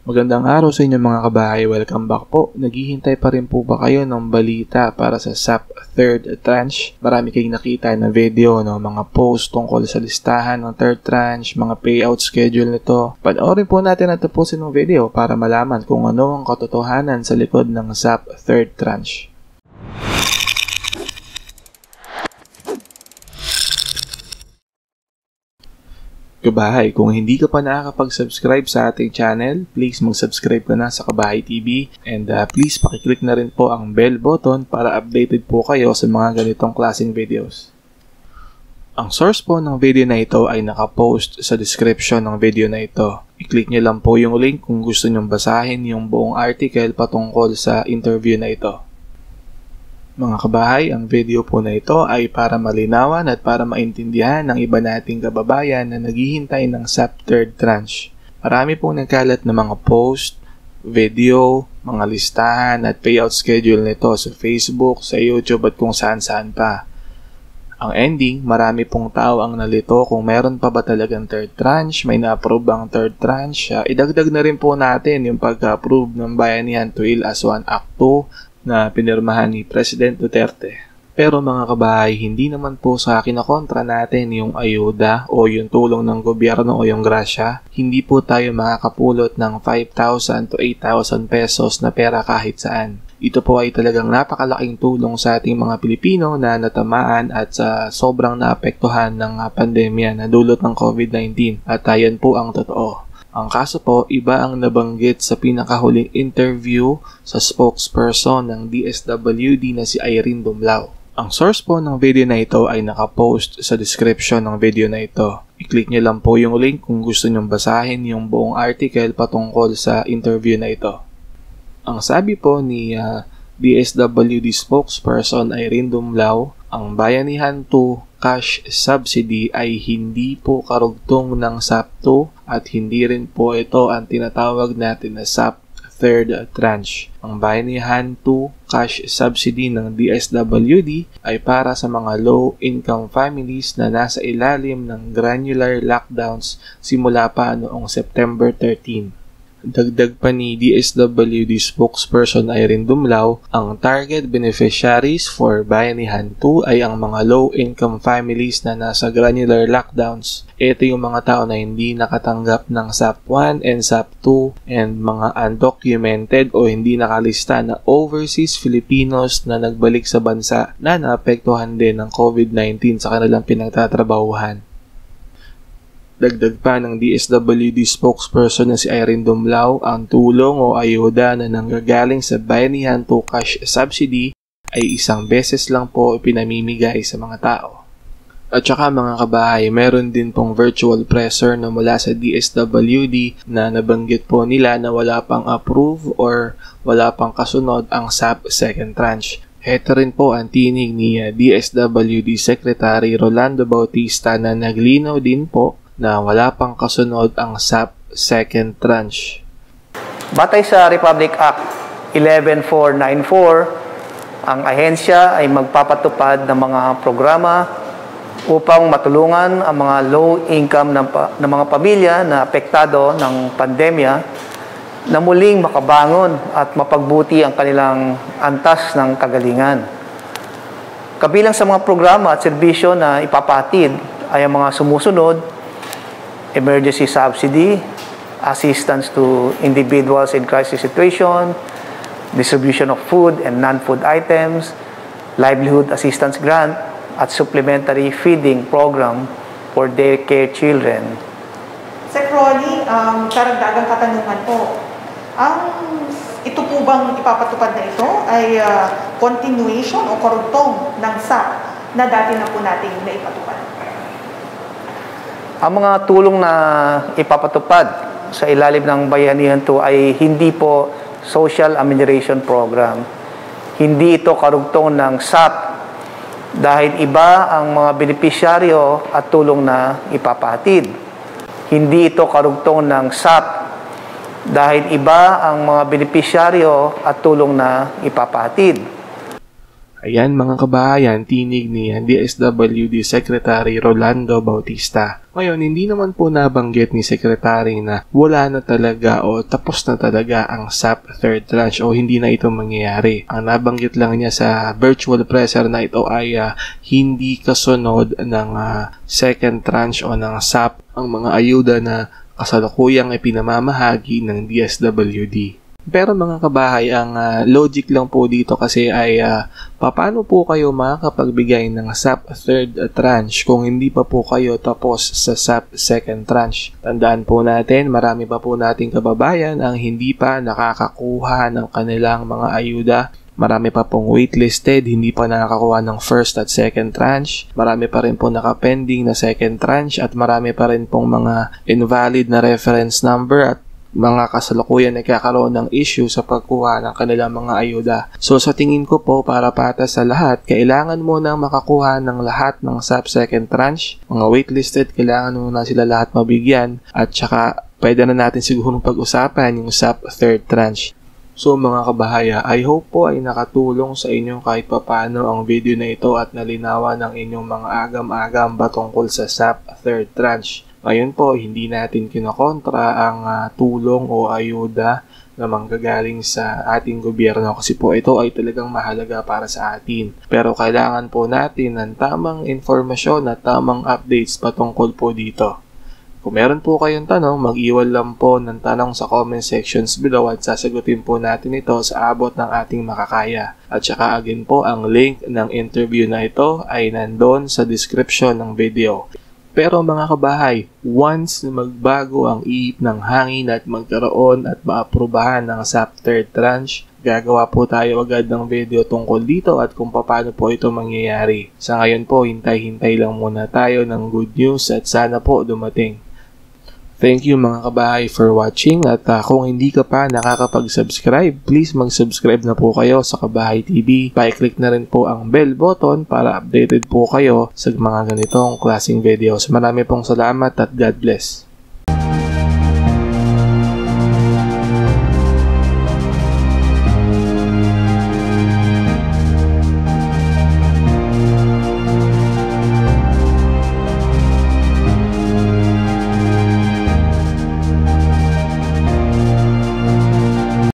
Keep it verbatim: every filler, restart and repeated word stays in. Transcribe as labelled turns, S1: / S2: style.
S1: Magandang araw sa inyo mga kabahay. Welcome back po. Naghihintay pa rin po ba kayo ng balita para sa S A P third tranche? Marami kayong nakita na video, no? Mga post tungkol sa listahan ng third tranche, mga payout schedule nito. Panoorin po natin at tapusin ng video para malaman kung ano ang katotohanan sa likod ng S A P third tranche. Kabahay, kung hindi ka pa nakakapag-subscribe sa ating channel, please mag-subscribe ka na sa Kabahay T V and uh, please pakiclick na rin po ang bell button para updated po kayo sa mga ganitong klaseng videos. Ang source po ng video na ito ay nakapost sa description ng video na ito. I-click nyo lang po yung link kung gusto nyong basahin yung buong article patungkol sa interview na ito. Mga kabahay, ang video po na ito ay para malinawan at para maintindihan ng iba nating kababayan na naghihintay ng S A P third tranche. Marami pong nagkalat na mga post, video, mga listahan at payout schedule nito sa Facebook, sa YouTube at kung saan-saan pa. Ang ending, marami pong tao ang nalito kung meron pa ba talagang third tranche, may na-approve bang third tranche. Uh, idagdag na rin po natin yung pagka-approve ng Bayanihan to Heal as One Act two na pinirmahan ni President Duterte. Pero mga kabahay, hindi naman po sa akin na kontra natin yung ayuda o yung tulong ng gobyerno o yung grasya. Hindi po tayo makakapulot ng five thousand to eight thousand pesos na pera kahit saan. Ito po ay talagang napakalaking tulong sa ating mga Pilipino na natamaan at sa sobrang naapektuhan ng pandemya na dulot ng COVID nineteen. At ayan po ang totoo. Ang kaso po, iba ang nabanggit sa pinakahuling interview sa spokesperson ng D S W D na si Irene Dumlao. Ang source po ng video na ito ay nakapost sa description ng video na ito. I-click nyo lang po yung link kung gusto nyong basahin yung buong article patungkol sa interview na ito. Ang sabi po ni uh, D S W D spokesperson Irene Dumlao, ang Bayanihan two cash subsidy ay hindi po karugtong ng S A P two at hindi rin po ito ang tinatawag natin na S A P third tranche. Ang Bayanihan two cash subsidy ng D S W D ay para sa mga low-income families na nasa ilalim ng granular lockdowns simula pa noong September thirteenth. Dagdag pa ni D S W D spokesperson Irene Dumlao, ang target beneficiaries for Bayanihan two ay ang mga low-income families na nasa granular lockdowns. Ito yung mga tao na hindi nakatanggap ng S A P one and S A P two and mga undocumented o hindi nakalista na overseas Filipinos na nagbalik sa bansa na naapektuhan din ng COVID nineteen sa kanilang pinagtatrabahuhan. Dagdag pa ng D S W D spokesperson na si Irene Dumlao, ang tulong o ayuda na nanggagaling sa Bayanihan two cash subsidy ay isang beses lang po ipinamimigay sa mga tao. At saka mga kabahay, meron din pong virtual presser na mula sa D S W D na nabanggit po nila na wala pang approve or wala pang kasunod ang S A P second tranche. Ito rin po ang tinig ni D S W D Secretary Rolando Bautista na naglinaw din po na wala pang kasunod ang S A P second tranche.
S2: Batay sa Republic Act eleven four ninety-four, ang ahensya ay magpapatupad ng mga programa upang matulungan ang mga low-income ng, ng mga pamilya na apektado ng pandemya na muling makabangon at mapagbuti ang kanilang antas ng kagalingan. Kabilang sa mga programa at serbisyo na ipapatid ay ang mga sumusunod: emergency subsidy, assistance to individuals in crisis situation, distribution of food and non-food items, livelihood assistance grant, at supplementary feeding program for daycare children.
S3: Sir Rolly, um, karagdagang katanungan po. Ang ito po bang ipapatupad na ito ay uh, continuation o karugtong ng S A P na dati na po nating naipatupad?
S2: Ang mga tulong na ipapatupad sa ilalim ng Bayanihan two ay hindi po Social Amelioration Program. Hindi ito karugtong ng S A P dahil iba ang mga benepisyaryo at tulong na ipapahatid. Hindi ito karugtong ng S A P dahil iba ang mga benepisyaryo at tulong na ipapahatid.
S1: Ayan mga kabahayan, tinig ni D S W D Secretary Rolando Bautista. Ngayon, hindi naman po nabanggit ni Secretary na wala na talaga o tapos na talaga ang S A P third tranche o hindi na ito mangyayari. Ang nabanggit lang niya sa virtual presser na ito ay uh, hindi kasunod ng uh, second tranche o ng S A P ang mga ayuda na kasalukuyang ipinamamahagi ng D S W D. Pero mga kabahay, ang uh, logic lang po dito kasi ay uh, paano po kayo makakapagbigay ng S A P third tranche kung hindi pa po kayo tapos sa S A P second tranche. Tandaan po natin, marami pa po nating kababayan ang hindi pa nakakakuha ng kanilang mga ayuda. Marami pa pong waitlisted, hindi pa nakakakuha ng first at second tranche. Marami pa rin po nakapending na second tranche at marami pa rin pong mga invalid na reference number at mga kasalukuyan na kakaroon ng issue sa pagkuha ng kanilang mga ayuda. So sa tingin ko po, para patas sa lahat, kailangan mo na makakuha ng lahat ng S A P second tranche. Mga waitlisted, kailangan mo na sila lahat mabigyan at saka pwede na natin siguro pag-usapan yung S A P third tranche. So mga kabahaya, I hope po ay nakatulong sa inyong kahit papano ang video na ito at nalinawan ng inyong mga agam-agam batungkol sa S A P third tranche. Ngayon po, hindi natin kinokontra ang uh, tulong o ayuda na manggagaling sa ating gobyerno kasi po ito ay talagang mahalaga para sa atin. Pero kailangan po natin ng tamang informasyon at tamang updates patungkol po dito. Kung meron po kayong tanong, mag-iwan lang po ng tanong sa comment sections below at sasagutin po natin ito sa abot ng ating makakaya. At saka again po, ang link ng interview na ito ay nandun sa description ng video. Pero mga kabahay, once na magbago ang ihip ng hangin at magkaroon at maaprubahan ng S A P third tranche, gagawa po tayo agad ng video tungkol dito at kung paano po ito mangyayari. Sa ngayon po, hintay-hintay lang muna tayo ng good news at sana po dumating. Thank you mga kabahay for watching at uh, kung hindi ka pa nakakapag-subscribe, please mag-subscribe na po kayo sa Kabahay T V. Pa-click na rin po ang bell button para updated po kayo sa mga ganitong klaseng videos. Marami pong salamat at God bless.